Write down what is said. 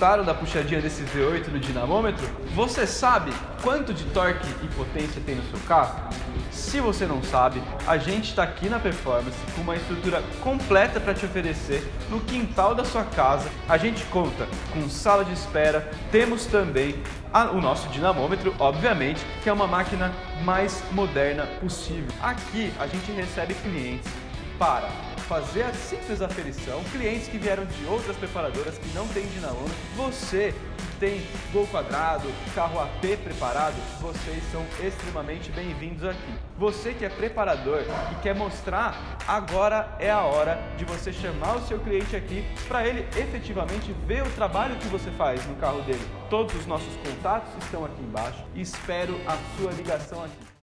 Gostaram da puxadinha desse V8 no dinamômetro? Você sabe quanto de torque e potência tem no seu carro? Se você não sabe, a gente está aqui na Performance com uma estrutura completa para te oferecer no quintal da sua casa. A gente conta com sala de espera, temos também o nosso dinamômetro, obviamente, que é uma máquina mais moderna possível. Aqui a gente recebe clientes para fazer a simples aferição, clientes que vieram de outras preparadoras que não têm dinamômetro. Você que tem Gol quadrado, carro AP preparado, vocês são extremamente bem-vindos aqui. Você que é preparador e quer mostrar, agora é a hora de você chamar o seu cliente aqui para ele efetivamente ver o trabalho que você faz no carro dele. Todos os nossos contatos estão aqui embaixo e espero a sua ligação aqui.